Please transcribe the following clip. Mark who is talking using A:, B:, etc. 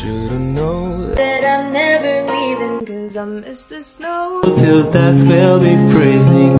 A: should've known
B: that I'm never leaving, 'cause I miss the snow.
C: Till death will be freezing.